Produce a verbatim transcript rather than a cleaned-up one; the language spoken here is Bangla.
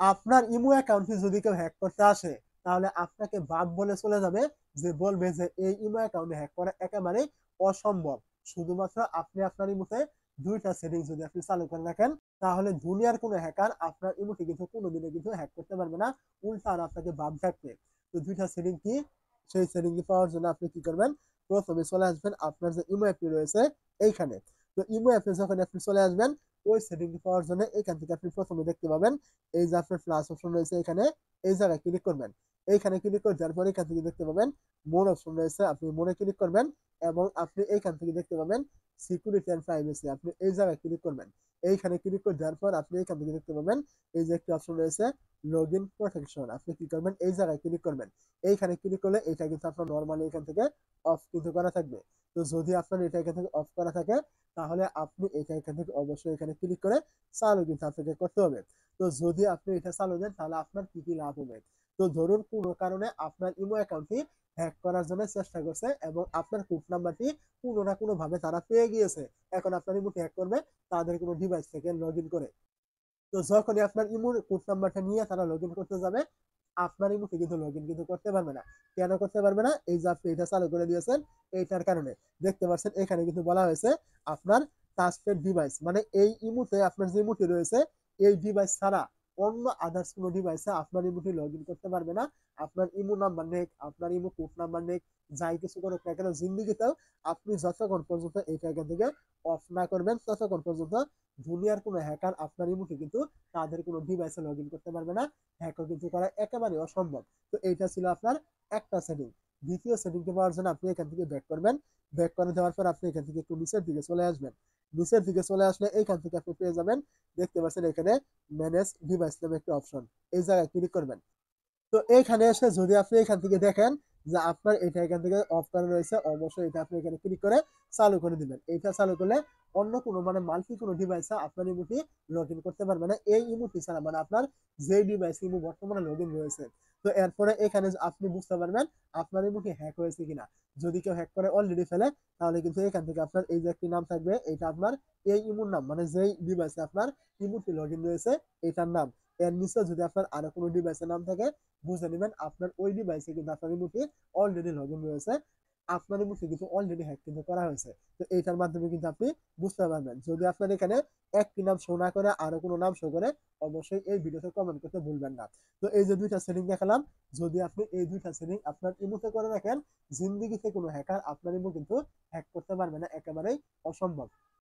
আপনার ইমো অ্যাকাউন্টে যদি কেউ হ্যাক করতে আসে, তাহলে আপনাকে বাদ বলে চলে যাবে, যে বলবে যে এই ইমো অ্যাকাউন্টে হ্যাক করা একেবারেই অসম্ভব। শুধুমাত্র আপনি আপনার ইমোতে দুই টা সেটিংস যদি আপনি চালু করে রাখেন, তাহলে দুনিয়ার কোনো হ্যাকার আপনার ইমোতে কিন্তু কোনোদিনও কিন্তু হ্যাক করতে পারবে না। উল্টা আরো আপনাকে বাদ থাকবে। তো দুই টা সেটিং কি? সেই সেটিং পাওয়ার জন্য আপনি কি করবেন? প্রথমে চলে আসবেন আপনার যে ইমো অ্যাপটি রয়েছে এইখানে। তো ইমো অ্যাপে যখন আপনি চলে আসবেন, ওই সেটিংটি পাওয়ার জন্য এখান থেকে আপনি প্রথমে দেখতে পাবেন এই যে আপনার প্লাস অপশন রয়েছে এখানে, এই জায়গায় ক্লিক করবেন। এইখানে ক্লিক করে দেওয়ার পরে এখান থেকে দেখতে পাবেন মোর অপশন রয়েছে, আপনি মোরে ক্লিক করবেন এবং আপনি এইখান থেকে দেখতে পাবেন সিকিউরিটি অ্যান্ড প্রাইভেসি, আপনি এই জায়গায় ক্লিক করবেন। এইখানে ক্লিক করে দেওয়ার পর আপনি এখান থেকে দেখতে পাবেন এই যে একটি অপশন রয়েছে লগ ইন প্রোটেকশন, আপনি কি করবেন এই জায়গায় ক্লিক করবেন। এইখানে ক্লিক করলে এটা কিন্তু আপনার নর্মালি এখান থেকে অফ কিন্তু করা থাকবে। তো যদি আপনার এটা এখান থেকে অফ করা থাকে, তাহলে আপনি এটা এখান থেকে অবশ্যই এখানে ক্লিক করে চালু কিন্তু আপনাকে করতে হবে। তো যদি আপনি এটা চালু দেন, তাহলে আপনার কি কি লাভ হবে? তো ধরুন কোনো কারণে আপনার ইমো অ্যাকাউন্টটি হ্যাক করার জন্য চেষ্টা করছে এবং আপনার কোড নাম্বারটি কোনো না কোনো ভাবে তারা পেয়ে গিয়েছে। এখন আপনার ইমোটি হ্যাক করবে তাদের কোনো ডিভাইস থেকে লগ ইন করে। তো যখনই আপনার ইমোর কোড নাম্বারটা নিয়ে তারা লগ ইন করতে যাবে, আপনার ইমোতে কিন্তু লগ ইন কিন্তু করতে পারবে না। কেন করতে পারবে না? এই যে আপনি এটা চালু করে দিয়েছেন এইটার কারণে। দেখতে পাচ্ছেন এখানে কিন্তু বলা হয়েছে আপনার ট্রাস্টেড ডিভাইস, মানে এই ইমোতে আপনার যে ইমোটি রয়েছে এই ডিভাইস ছাড়া অন্য আদার্স কোনো ডিভাইসে আপনার ইমোটি লগ ইন করতে পারবে না। আপনার ইমো নাম্বার নেক, আপনার ইমো কোড নাম্বার নেক, যাই কিছু করুক না কেন জিন্দেগিতেও আপনি যতক্ষণ পর্যন্ত এইটা এখান থেকে অফ না করবেন, ততক্ষণ পর্যন্ত দুনিয়ার কোনো হ্যাকার আপনার ইমোতে কিন্তু তাদের কোনো ডিভাইসে লগ ইন করতে পারবে না। হ্যাকও কিন্তু করা একেবারে অসম্ভব। তো এইটা ছিল আপনার একটা সেটিং। দ্বিতীয় সেটিংটি পাওয়ার জন্য আপনি এখান থেকে ব্যাক করবেন। ব্যাক করে দেওয়ার পর আপনি এখান থেকে একটু নিচের দিকে চলে আসবেন। নিচের দিকে চলে আসলে এইখান থেকে আপনি পেয়ে যাবেন, দেখতে পাচ্ছেন এখানে ম্যানেজ ডিভাইস নামে একটা অপশন। এই জায়গায় ক্লিক করবেন। তো এইখানে এসে যদি আপনি এখান থেকে দেখেন যে আপনার এটা এখান থেকে অফ করা রয়েছে, অবশ্যই এটা আপনি এখানে ক্লিক করে চালু করে দিবেন। এইটা চালু করলে অন্য কোনো মানে মাল্টি কোনো ডিভাইসে আপনার ইমোটি লগ ইন করতে পারবে না এই ইমোটি ছাড়া, মানে আপনার যে ডিভাইস ইমো বর্তমানে লগ ইন রয়েছে। তো এরপরে এখানে আপনি বুঝতে পারবেন আপনার ইমোটি হ্যাক হয়েছে কিনা। যদি কেউ হ্যাক করে অলরেডি ফেলে, তাহলে কিন্তু এখান থেকে আপনার এই যে একটি নাম থাকবে, এটা আপনার এই ইমোর নাম, মানে যেই ডিভাইসে আপনার ইমোটি লগ ইন রয়েছে এটার নাম। এর নিচে যদি আপনার আরো কোনো ডিভাইসের নাম থাকে, বুঝে নেবেন আপনার ওই ডিভাইসে কিন্তু আপনার ইমোটি অলরেডি লগ ইন রয়েছে, আপনার ইমোটি কিন্তু অলরেডি হ্যাক কিন্তু করা হয়েছে। তো এইটার মাধ্যমে কিন্তু আপনি বুঝতে পারবেন। যদি আপনার এখানে একটি নাম শো না করে আরো কোনো নাম শো করে, অবশ্যই এই ভিডিওতে কমেন্ট করতে ভুলবেন না। তো এই যে দুইটা সেটিং দেখালাম, যদি আপনি এই দুইটা সেটিং আপনার ইমোতে করে রাখেন, জিন্দেগিতে কোনো হ্যাকার আপনার ইমো কিন্তু হ্যাক করতে পারবে না, একেবারেই অসম্ভব।